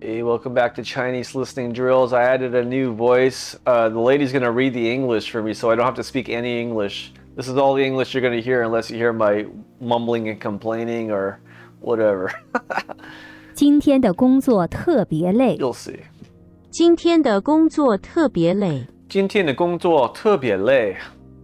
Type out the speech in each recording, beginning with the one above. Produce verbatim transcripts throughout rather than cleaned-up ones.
Hey, welcome back to Chinese Listening Drills. I added a new voice. Uh, the lady's going to read the English for me, so I don't have to speak any English. This is all the English you're going to hear unless you hear my mumbling and complaining or whatever. 今天的工作特别累。 You'll see. 今天的工作特别累。 今天的工作特别累。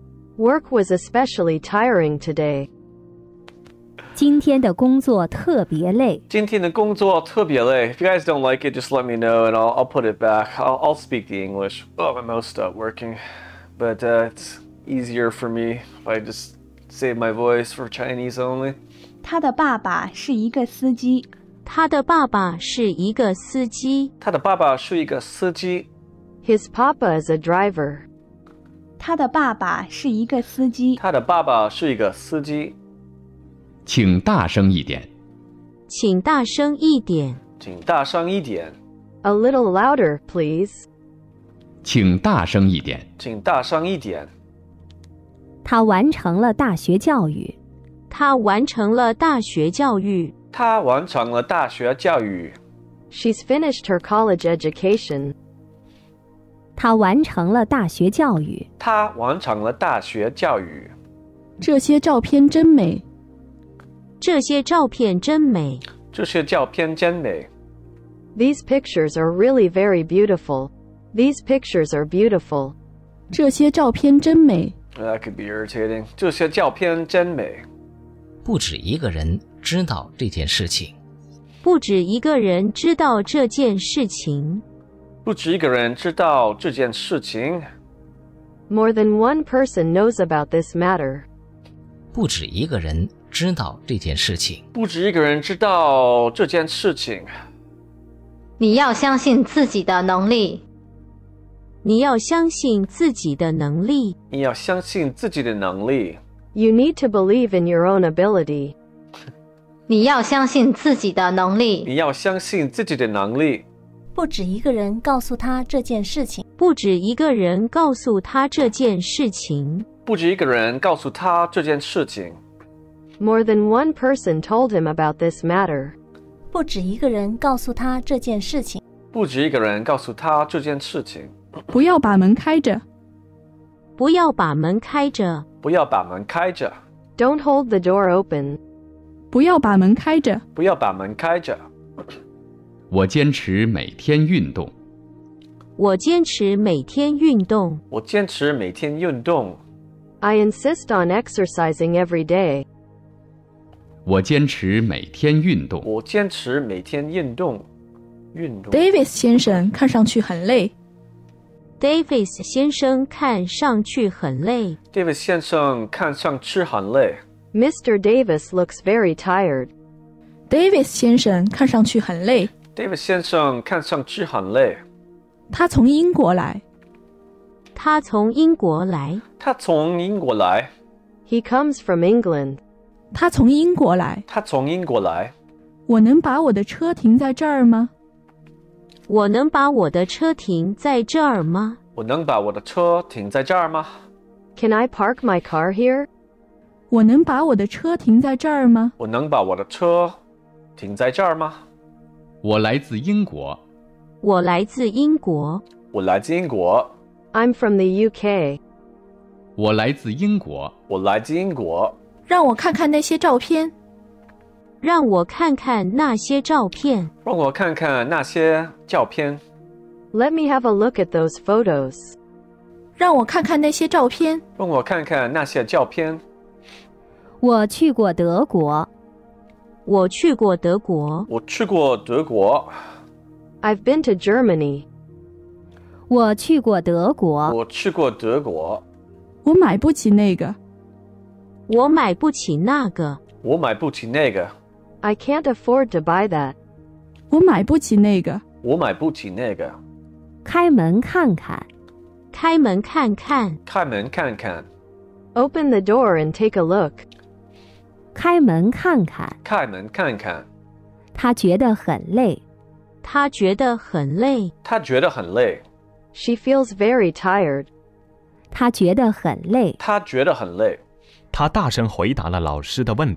Work was especially tiring today. 今天的工作特别累。 今天的工作特别累。If you guys don't like it, just let me know and I'll, I'll put it back. I'll, I'll speak the English. Oh, my mouth stopped working. But uh, it's easier for me if I just save my voice for Chinese only. 他的爸爸是一个司机。 他的爸爸是一个司机。 他的爸爸是一个司机。 His papa is a driver. 他的爸爸是一个司机。 他的爸爸是一个司机。 请大声一点。 请大声一点。 请大声一点。 A little louder, please. 请大声一点。 请大声一点。 他完成了大学教育。 他完成了大学教育。 他完成了大学教育。 She's finished her college education. 他完成了大学教育。 他完成了大学教育。 这些照片真美。 这些照片真美。 这些照片真美。 These pictures are really very beautiful. These pictures are beautiful. 这些照片真美。 That could be irritating. 这些照片真美。 不止一个人知道这件事情。 不止一个人知道这件事情。 不止一个人知道这件事情。 More than one person knows about this matter. 不止一个人知道这件事情。 不止一个人知道这件事情。 你要相信自己的能力。 你要相信自己的能力。 你要相信自己的能力。 You need to believe in your own ability. 你要相信自己的能力。 你要相信自己的能力。 不止一个人告诉他这件事情。 不止一个人告诉他这件事情。 不止一个人告诉他这件事情。 More than one person told him about this matter. 不止一个人告诉他这件事情。 不止一个人告诉他这件事情。 不要把门开着。 不要把门开着。 不要把门开着。 Don't hold the door open. 不要把门开着。 不要把门开着。 我坚持每天运动。 我坚持每天运动。 我坚持每天运动。 I insist on exercising every day. 我坚持每天运动。 我坚持每天运动。运动。 Davis 先生看上去很累。 Davis 先生看上去很累。 Davis 先生看上去很累。 Mister Davis looks very tired. Davis 先生看上去很累。 Davis 先生看上去很累。 他从英国来。 他从英国来。 他从英国来。 He comes from England. 他从英国来。 他从英国来。 我能把我的车停在这儿吗？ 我能把我的车停在这儿吗？ 我能把我的车停在这儿吗？ Can I park my car here? 我能把我的车停在这儿吗？ 我能把我的车停在这儿吗？ 我来自英国。 我来自英国。 我来自英国。 I'm from the U K. 我来自英国。 我来自英国。 让我看看那些照片。 让我看看那些照片。 让我看看那些照片。 Let me have a look at those photos. 让我看看那些照片。 让我看看那些照片。 我去过德国。 我去过德国。 我去过德国。 I've been to Germany. 我去过德国。 我去过德国。 我买不起那个。 我买不起那个。 我买不起那个。 I can't afford to buy that. 我买不起那个。 我买不起那个。 开门看看。 开门看看。 开门看看。 Open the door and take a look. 开门看看。 开门看看。 他觉得很累。 他觉得很累。 他觉得很累。 She feels very tired. 他觉得很累。 他觉得很累。 他大声回答了老师的问题。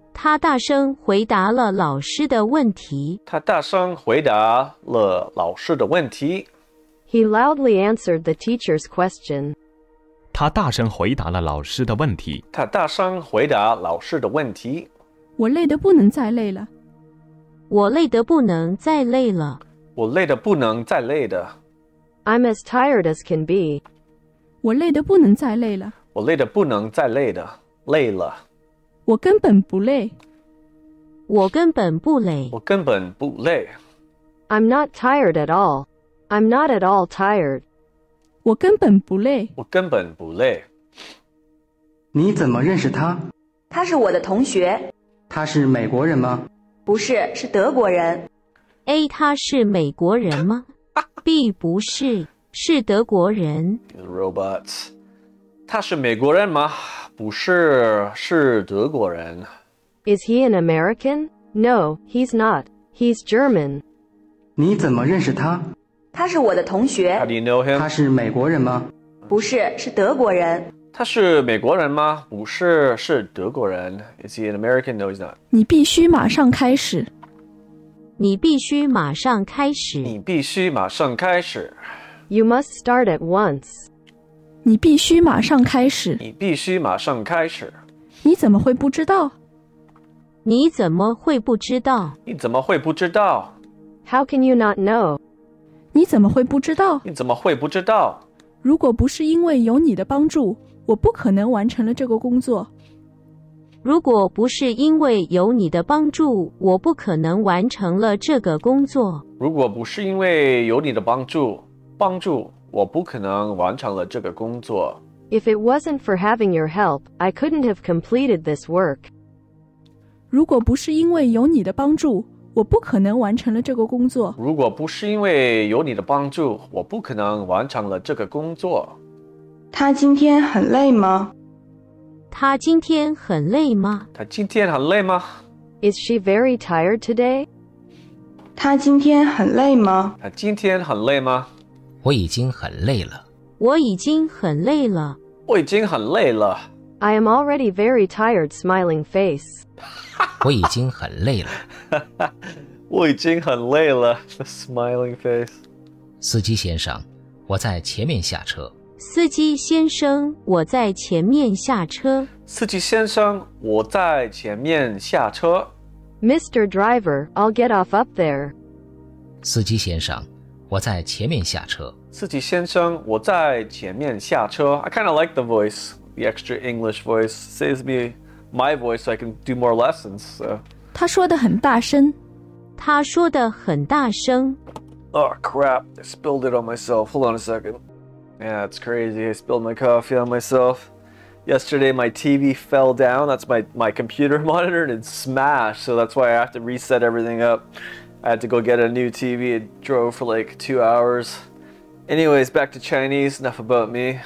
他大声回答了老师的问题。 他大声回答了老师的问题。 He loudly answered the teacher's question. 他大声回答了老师的问题。 他大声回答老师的问题。 我累得不能再累了。 我累得不能再累了。 我累得不能再累的。 I'm as tired as can be. 我累得不能再累了。 我累得不能再累的。累了。 我根本不累。 我根本不累。 我根本不累。 I'm not tired at all. I'm not at all tired. 我根本不累。 我根本不累。 你怎么认识他？ 他是我的同学。 他是美国人吗？ 不是，是德国人。 A. 他是美国人吗？ B. 不是，是德国人。 Robots. 他是美国人吗？不是，是德国人。 Is he an American? No, he's not. He's German. 你怎么认识他？ 他是我的同学。 How do you know him? 他是美国人吗？ 不是，是德国人。 他是美国人吗？不是，是德国人。Is he an American? No, he's not. 你必须马上开始。 你必须马上开始。 你必须马上开始。 You must start at once. 你必须马上开始。 你必须马上开始。 你怎么会不知道？ 你怎么会不知道？ 你怎么会不知道？ How can you not know? 你怎么会不知道？ 你怎么会不知道？ 如果不是因为有你的帮助，我不可能完成了这个工作。 如果不是因为有你的帮助，我不可能完成了这个工作。 如果不是因为有你的帮助，帮助我不可能完成了这个工作。 If it wasn't for having your help, I couldn't have completed this work. 如果不是因为有你的帮助，我不可能完成了这个工作。 如果不是因为有你的帮助，我不可能完成了这个工作。 他今天很累吗？ 他今天很累吗？ 他今天很累吗？ Is she very tired today? 他今天很累吗？ 他今天很累吗？ 我已经很累了。 我已经很累了。 我已经很累了。 I am already very tired. Smiling face. 我已经很累了。 我已经很累了。The smiling face. 司机先生，我在前面下车。 司机先生，我在前面下车。 司机先生，我在前面下车。 Mister Driver, I'll get off up there. 司机先生，我在前面下车。 司机先生，我在前面下车。I kind of like the voice, the extra English voice. Saves me my voice so I can do more lessons. So. 他说得很大声。 他说得很大声。 Oh crap! I spilled it on myself. Hold on a second. Yeah, it's crazy. I spilled my coffee on myself. Yesterday my T V fell down. That's my, my computer monitor and it smashed. So that's why I have to reset everything up. I had to go get a new T V. It drove for like two hours. Anyways, back to Chinese. Enough about me.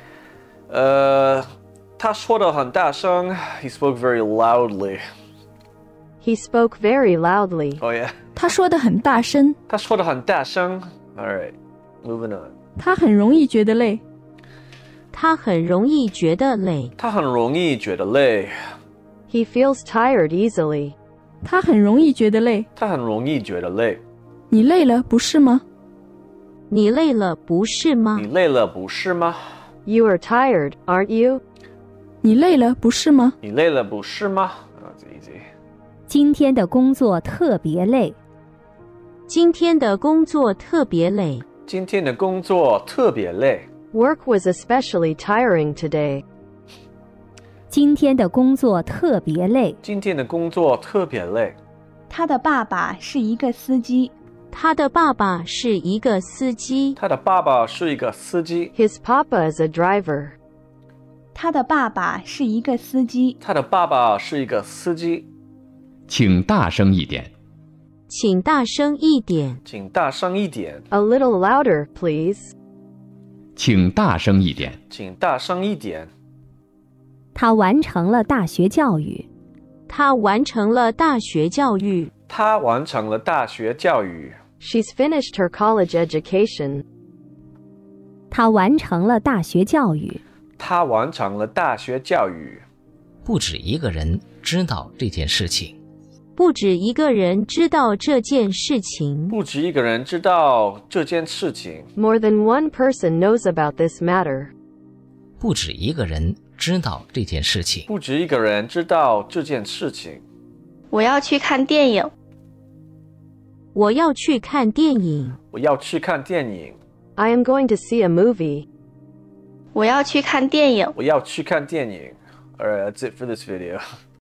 Uh, 他说得很大声. He spoke very loudly. He spoke very loudly. Oh yeah. 他说得很大声。 他说得很大声. All right, moving on. 他很容易觉得累。 他很容易觉得累。 他很容易觉得累。 He feels tired easily. 他很容易觉得累。 他很容易觉得累。 你累了，不是吗？ 你累了，不是吗？ 你累了，不是吗？ You are tired, aren't you? 你累了，不是吗？ 你累了，不是吗？ That's easy. 今天的工作特别累。 今天的工作特别累。 今天的工作特别累。 Work was especially tiring today. 今天的工作特别累。 今天的工作特别累。 他的爸爸是一个司机。 他的爸爸是一个司机。 他的爸爸是一个司机。 His papa is a driver. 他的爸爸是一个司机。 他的爸爸是一个司机。 请大声一点。 请大声一点。 请大声一点。 A little louder, please. 请大声一点。 请大声一点。 他完成了大学教育。 他完成了大学教育。 他完成了大学教育。 She's finished her college education. 他完成了大学教育。 他完成了大学教育。 不止一个人知道这件事情。 不止一个人知道这件事情。 不止一个人知道这件事情。 More than one person knows about this matter. 不止一个人知道这件事情。 不止一个人知道这件事情。 我要去看电影。 我要去看电影。 我要去看电影。 I am going to see a movie. 我要去看电影。 我要去看电影。Alright, that's it for this video.